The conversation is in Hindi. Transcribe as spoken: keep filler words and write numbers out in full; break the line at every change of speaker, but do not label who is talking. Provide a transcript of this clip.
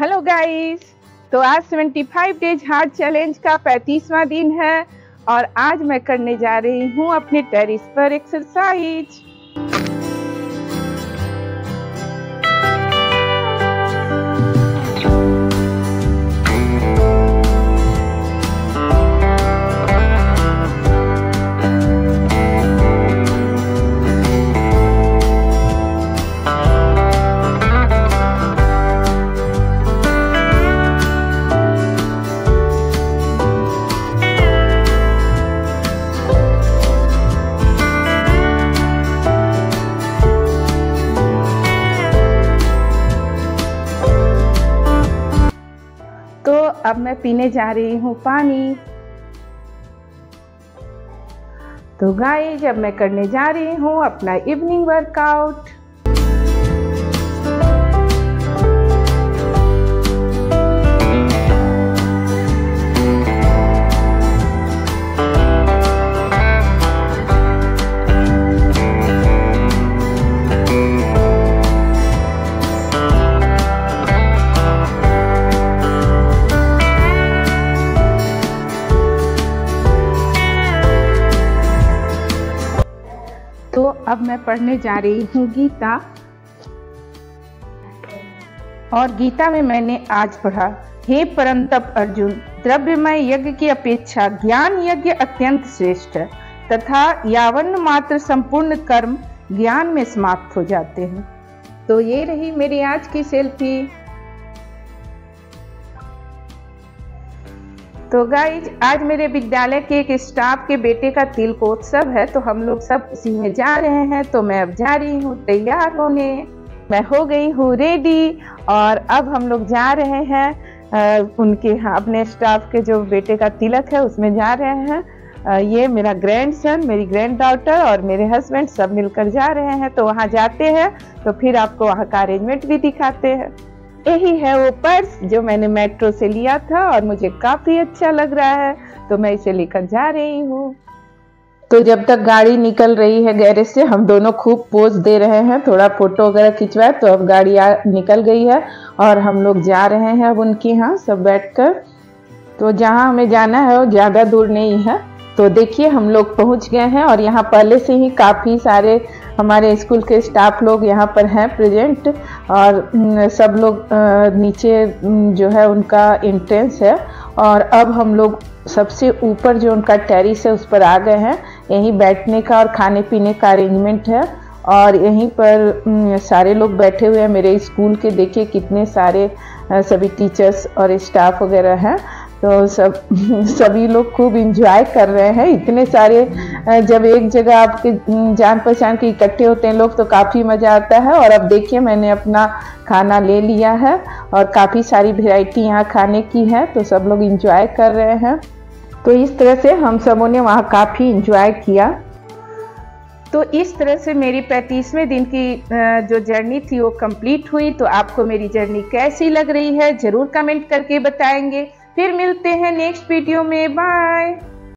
हेलो गाइस, तो आज पचहत्तर डेज हार्ट चैलेंज का पैंतीसवां दिन है और आज मैं करने जा रही हूँ अपने टेरेस पर एक्सरसाइज। तो अब मैं पीने जा रही हूँ पानी। तो गाइस, अब मैं करने जा रही हूँ अपना इवनिंग वर्कआउट। तो अब मैं पढ़ने जा रही हूँ गीता, और गीता में मैंने आज पढ़ा, हे परम तप अर्जुन, द्रव्यमय यज्ञ की अपेक्षा ज्ञान यज्ञ अत्यंत श्रेष्ठ है तथा यावन मात्र संपूर्ण कर्म ज्ञान में समाप्त हो जाते हैं। तो ये रही मेरी आज की सेल्फी। तो गाइज, आज मेरे विद्यालय के एक स्टाफ के बेटे का तिलकोत्सव है, तो हम लोग सब उसी में जा रहे हैं। तो मैं अब जा रही हूँ तैयार होने। मैं हो गई हूँ रेडी और अब हम लोग जा रहे हैं आ, उनके यहाँ अपने स्टाफ के जो बेटे का तिलक है उसमें जा रहे हैं। आ, ये मेरा ग्रैंडसन, मेरी ग्रैंड डॉटर और मेरे हस्बैंड सब मिलकर जा रहे हैं। तो वहाँ जाते हैं तो फिर आपको वहाँ का अरेंजमेंट भी दिखाते हैं। यही है वो पर्स जो मैंने मेट्रो से लिया था और मुझे काफी अच्छा लग रहा है, तो मैं इसे लेकर जा रही हूँ। तो जब तक गाड़ी निकल रही है गैरेज से, हम दोनों खूब पोज दे रहे हैं, थोड़ा फोटो वगैरह खिंचवाए। तो अब गाड़ी आ, निकल गई है और हम लोग जा रहे हैं अब उनके यहाँ सब बैठकर। तो जहाँ हमें जाना है वो ज़्यादा दूर नहीं है। तो देखिए, हम लोग पहुँच गए हैं और यहाँ पहले से ही काफ़ी सारे हमारे स्कूल के स्टाफ लोग यहाँ पर हैं प्रेजेंट, और सब लोग नीचे जो है उनका एंट्रेंस है। और अब हम लोग सबसे ऊपर जो उनका टेरेस है उस पर आ गए हैं। यहीं बैठने का और खाने पीने का अरेंजमेंट है और यहीं पर सारे लोग बैठे हुए हैं मेरे स्कूल के। देखिए कितने सारे सभी टीचर्स और स्टाफ वगैरह हैं। तो सब सभी लोग खूब इंजॉय कर रहे हैं। इतने सारे जब एक जगह आपके जान पहचान के इकट्ठे होते हैं लोग तो काफ़ी मज़ा आता है। और अब देखिए, मैंने अपना खाना ले लिया है और काफ़ी सारी वैरायटी यहाँ खाने की है, तो सब लोग इंजॉय कर रहे हैं। तो इस तरह से हम सबों ने वहाँ काफ़ी इंजॉय किया। तो इस तरह से मेरी पैंतीसवें दिन की जो जर्नी थी वो कंप्लीट हुई। तो आपको मेरी जर्नी कैसी लग रही है ज़रूर कमेंट करके बताएंगे। फिर मिलते हैं नेक्स्ट वीडियो में। बाय।